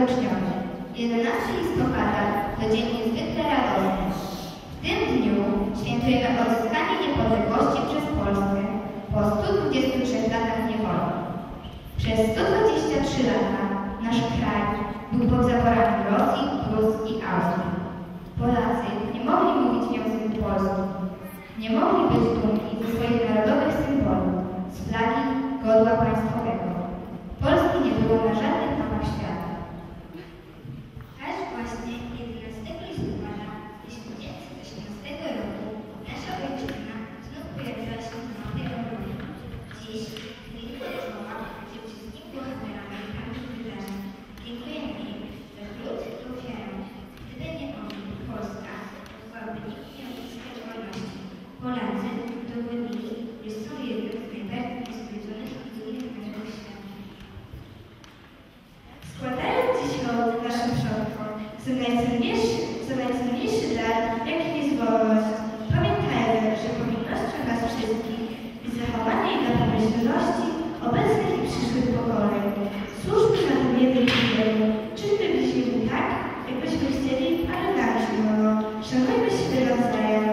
uwieczniony. 11 listopada to dzień niezwykle radosny. W tym dniu świętujemy odzyskanie niepodległości przez Polskę po 123 latach niewoli. Przez 123 lata nasz kraj był pod zaporami Rosji, Prus i Austrii. Polacy nie mogli mówić w języku polskim. Nie mogli być dumni ze swoich narodowych symboli, z flagi, godła państwowego. Polski nie było na żadnych mapach świata. Aż właśnie 11 listopada 1918 roku nasza ojczyzna znów pojawiła się na mapie Europy. Dziś chwilę rozmowa ze wszystkimi bohaterami tamtych wydarzeń. Dziękujemy im za trud i ofiarę. Gdyby nie oni, Polska byłaby nikt nie odzyskać wolności. Polacy udowodnili, że są jednym z najbardziej niezwiedzonych i dumnych narodów świata. Składając dziś hołd naszym przodkom, za najcenniejszy dar, jakim jest wolność, pamiętajmy, że powinnością nas wszystkich jest zachowanie jej dla pomyślności obecnych i przyszłych pokoleń. Służby na tym jednym chwilę. Czyńmy bliźniemu tak, jakbyśmy chcieli, ale nam się wolno. Szanujmy siebie nawzajem.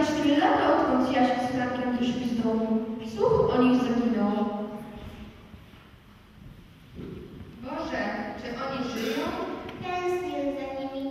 4 lata, odkąd Jasiu z Frankiem wyszli z domu. Słuch o nich zaginął. Boże, czy oni żyją? Tęsknię za nimi.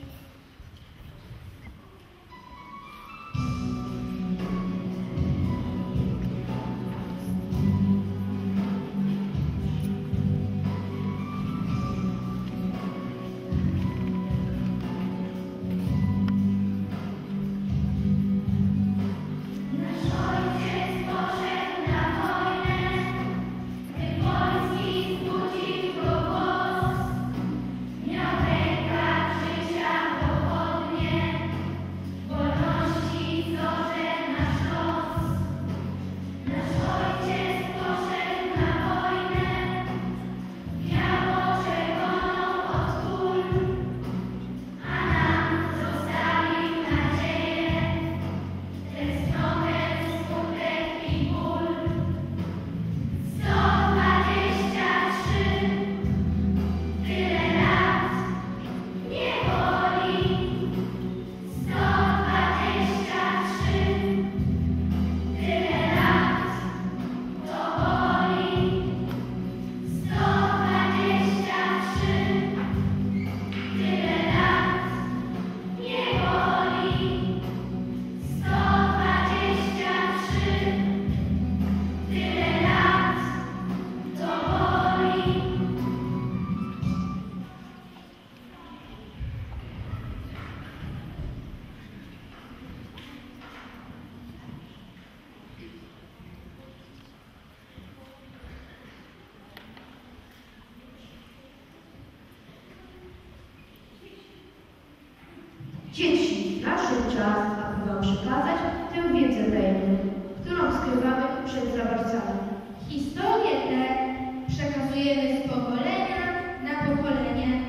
Dzieci, nadszedł czas, aby wam przekazać tę wiedzę tajemną, którą skrywamy przed zabawcami. Historie te przekazujemy z pokolenia na pokolenie,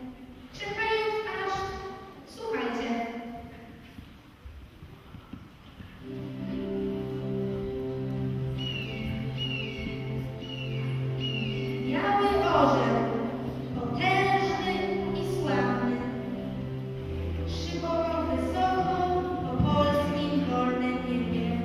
czekając aż... Słuchajcie. Biały orzeł, potężny i sławny, szybował wysoko po polskim wolnym niebie.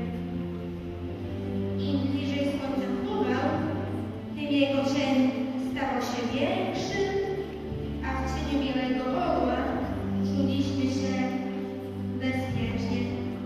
Im bliżej słońca pływał, tym jego cień stawał się większy, a w cieniu białego orła czuliśmy się bezpiecznie.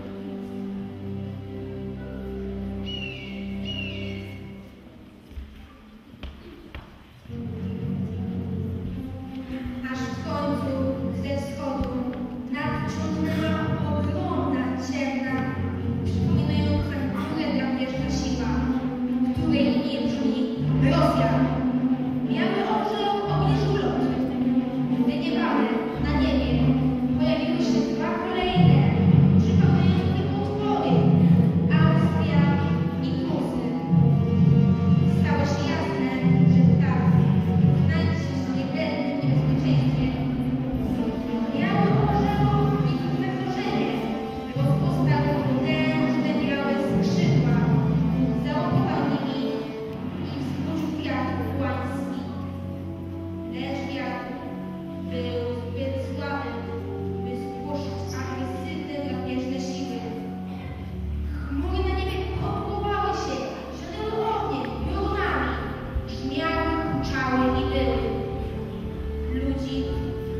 Aż w końcu ze wschodu nadciągnęła ogromna, ciemna, przypominająca kulę drapieżna siła, której imię brzmi Rosja. Biały orzeł obniżył lot. Gdy niebawem na niebie pojawiły się 2 kolejne, przypominające potwory, Austria i Prusy. Stało się jasne, że ptak znajdzie się w śmiertelnym niebezpieczeństwie. Biały orzeł widział zagrożenie, rozpostał potężne białe skrzydła, załapował nimi i wzburzył wiatr łański. Lecz wiatr był zbyt słaby, by spłoszyć agresywne drapieżne siły. Chmury na niebie podpływały się, zionęły ogniem, piorunami, brzmiały, huczały i były. Ludzi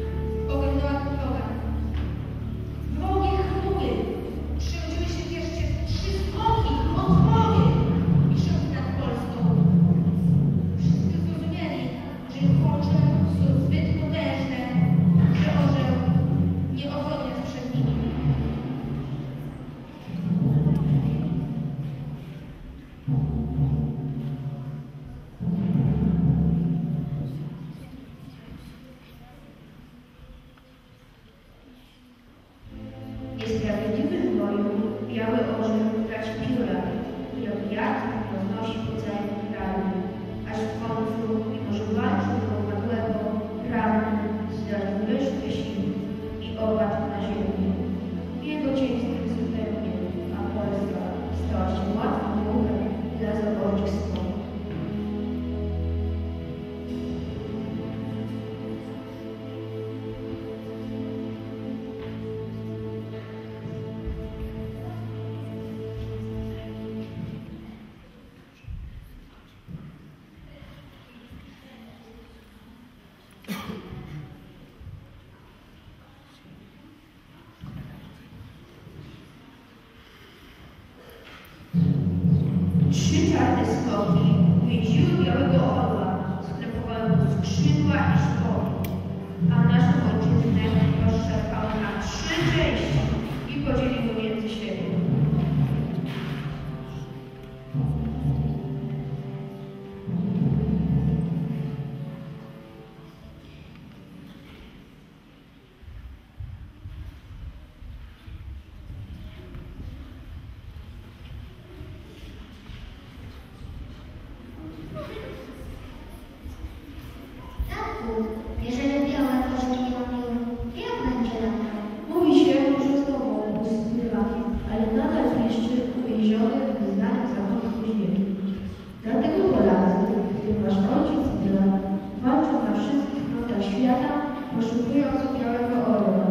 Polski uwięziły białego orła, sklepowały mu skrzydła i szpony, a naszą ojczyznę rozszarpały na 3 części i podzieliły między siebie. Jeżeli białe orzeł nie robią, jak będzie latał? Mówi się, że znowu zmywa, ale nadal jeszcze uwięziony w wyznaniu zachodów ziemi. Dlatego Polacy, którym wasz ojciec Dylan, walczą na wszystkich frontach świata, poszukując białego orła.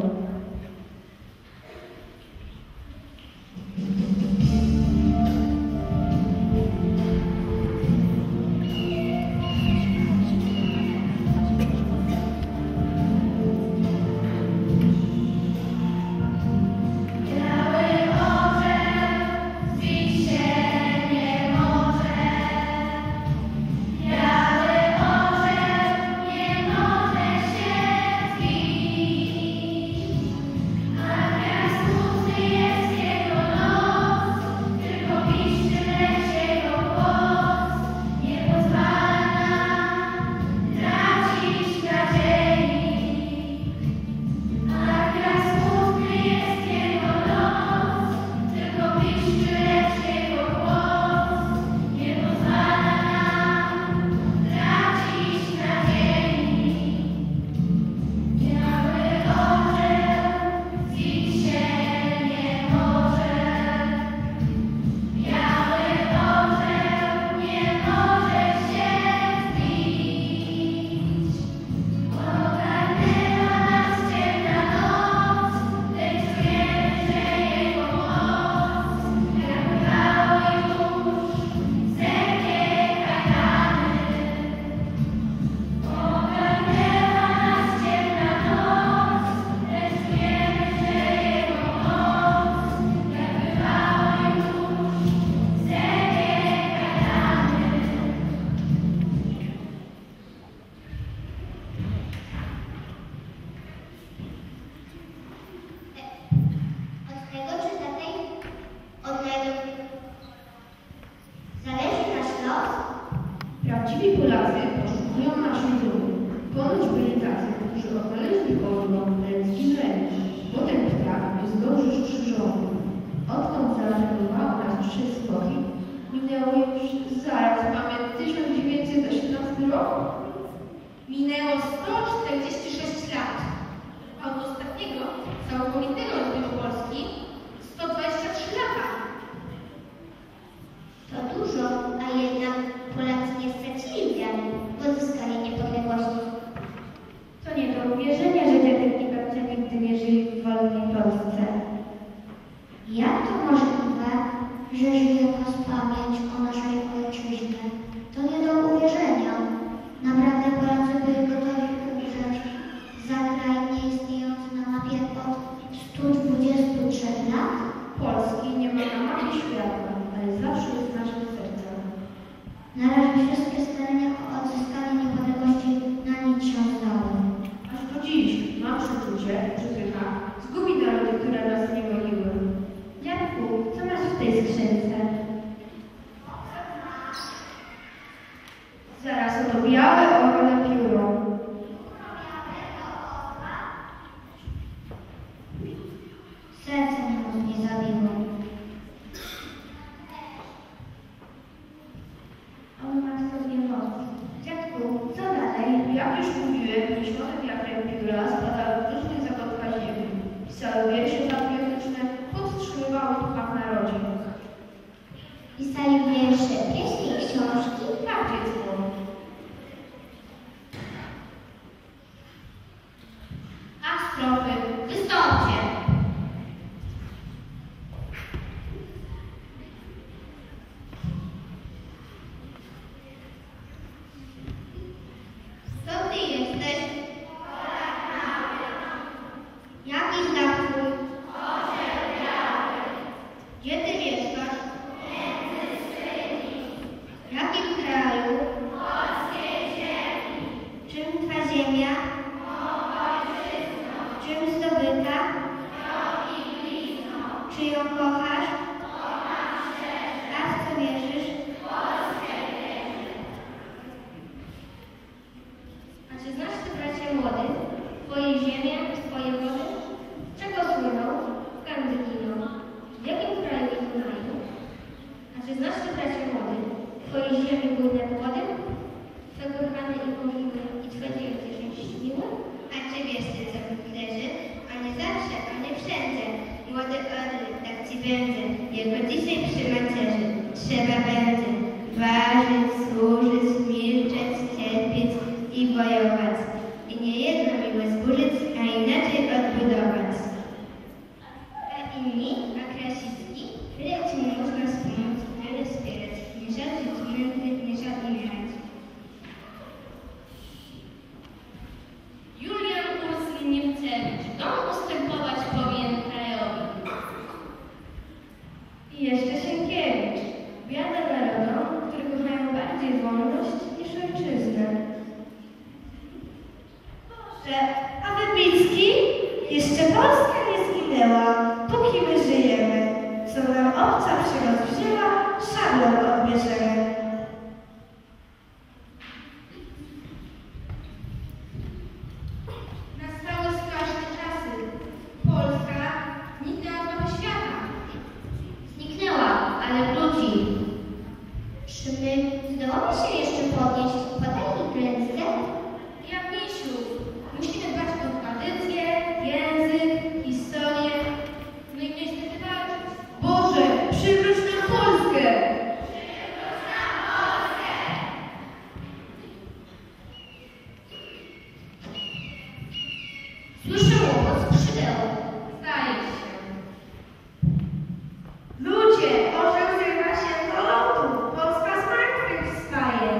Od tego czy takiej? Od tego. Zależy nasz los? Prawdziwi Polacy poszukują naszej dumy. Ponoć byli tacy, którzy odnaleźli orła, lecz zginęli. Potem ptak zdążył strzyżony. Odkąd zaatakowało nas 3 skoki, minęło już zaraz, mamy 1918 rok. Minęło 146 lat. A od ostatniego, całkowitego rozbiegu Polski 123 lata. To dużo, a jednak Polacy nie stracili wiary w odzyskanie niepodległości. To nie do uwierzenia, że dziadek i babcia nigdy nie żyli w wolnej Polsce. Jak to możliwe, że żyje nas pamięć o naszej ojczyźnie? To nie do uwierzenia. Naprawdę Polacy byli gotowi umrzeć za kraj nieistniejący na mapie od 123 lat? Polski nie ma na mapie świata, ale zawsze jest w naszych sercach. Na razie wszystkie starania o odzyskanie niepodległości na nic się zdały. Aż do dziś mam przeczucie, że pycha zgubi narody, które nas nie goniły. Dziadku, co masz w tej skrzynce? Zaraz oto białe orle pióro. Serce mnie zabiło. On ma w sobie moc. Dziadku, co dalej? Jak już mówiłem, niesione wiatrem pióra spadały w różnych zakątkach płody, twoje ziemie, twoje wody? Czego słyną? Kędy giną. W jakim kraju ich znają? A czy znasz ty, bracie młody, twoje ziemi bujne płody? Twe kurhany i mogiły i twe dzieci szczęśliwe? A czy wiesz ty, co w leży? A nie zawsze, a nie wszędzie. Młody orły, tak ci będzie, jako dzisiaj przy macierzy. Trzeba będzie ważyć, służyć, milczeć, cierpieć i wojować. I niejedno miłe zburzyć, a inaczej odbudować. A inni, a Krasicki, tyle ci nie można wspomóc, wiele wspierać. Nie żal żyć mędry, nie żal umierać. Julian Ursin Niemcewicz, dom ustępować powinien krajowi. I jeszcze Sienkiewicz. Biada narodom, które kochają bardziej wolność niż ojczyznę. Boże, a Wybicki? Jeszcze Polska nie zginęła, póki my żyjemy. Co nam obca przyrost wzięła, szablą odbierzemy. Nastały straszne czasy. Polska zniknęła z mapy świata. Zniknęła, ale wróci. Czy my zdołamy się jeszcze podnieść po takiej klęsce? Jak misiu, musimy dbać o tradycję, język, historię, no i niestety walczyć. Boże, przywróć nam Polskę! Słyszę łopot skrzydeł. Zdaje się. Ludzie, orzeł zrywa się do lotu, Polska z martwych wstaje.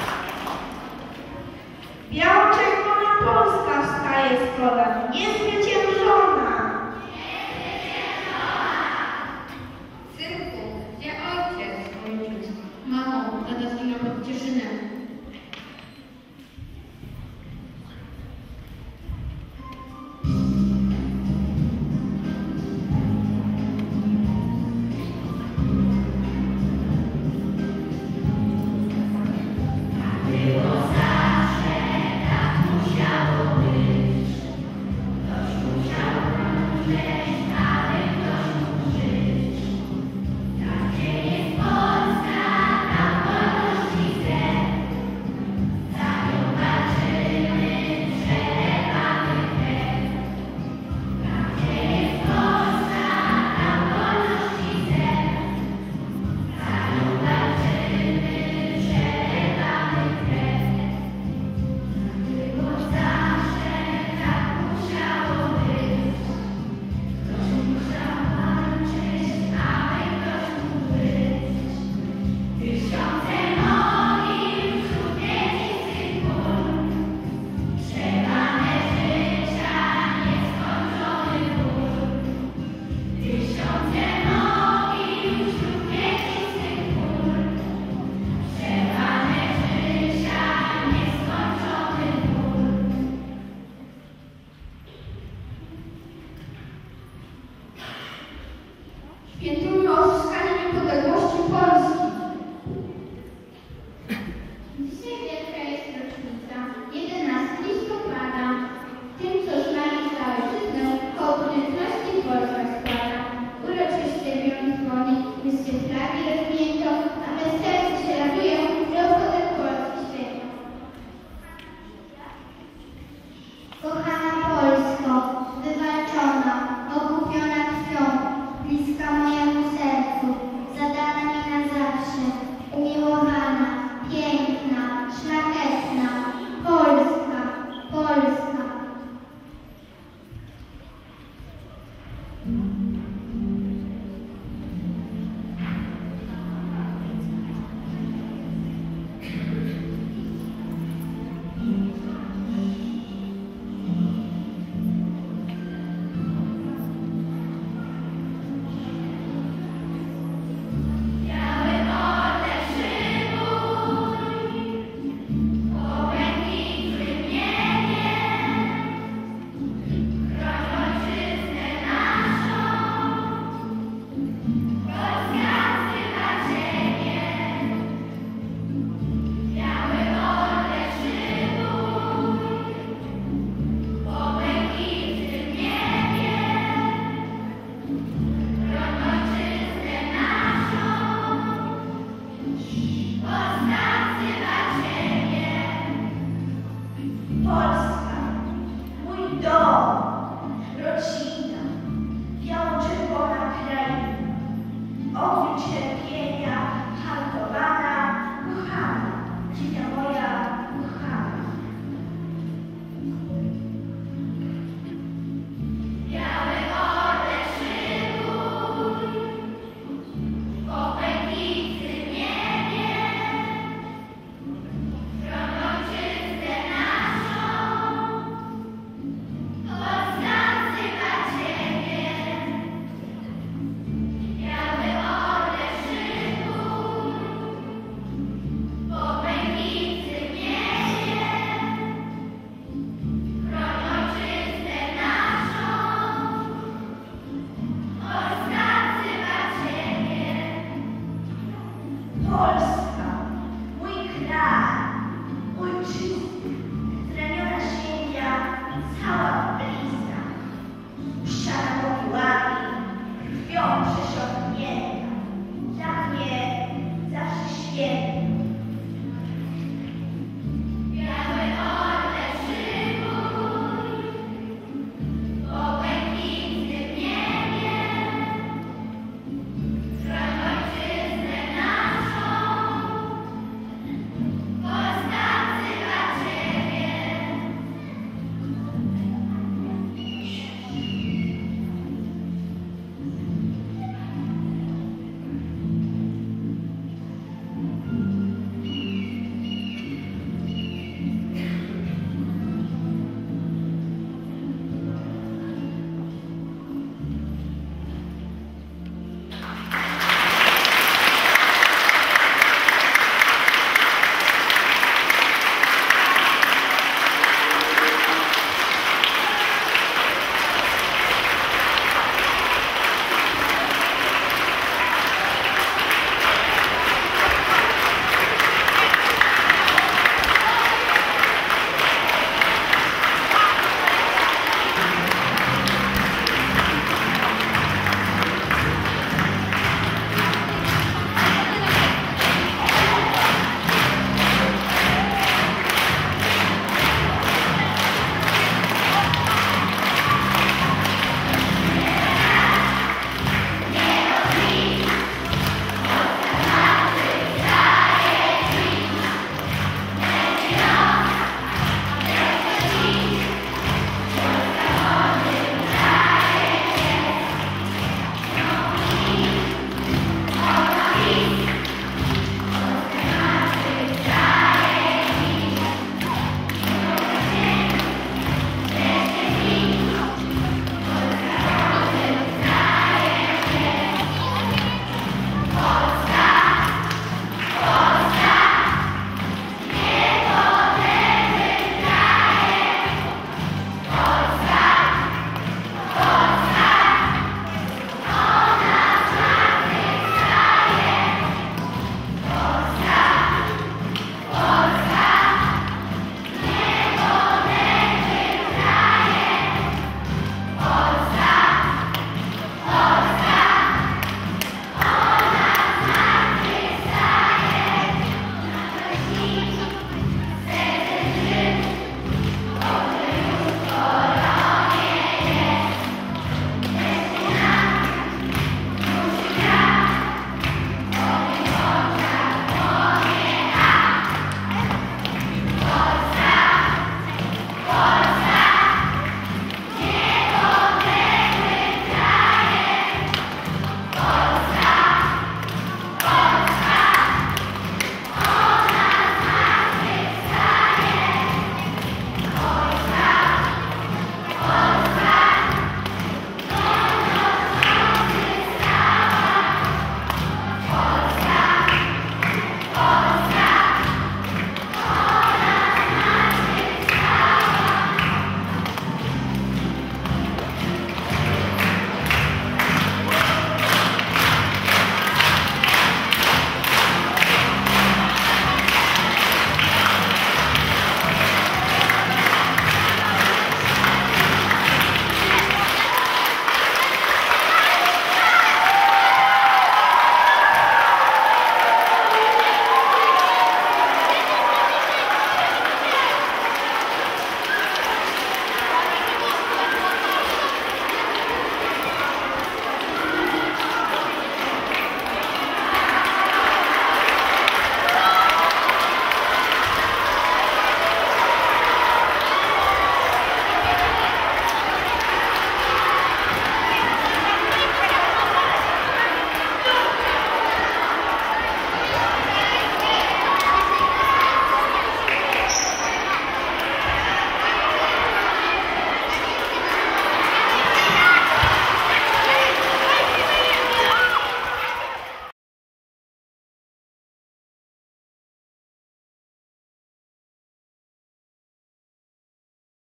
Biało-czerwona Polska wstaje z kolan, niezwyciężona.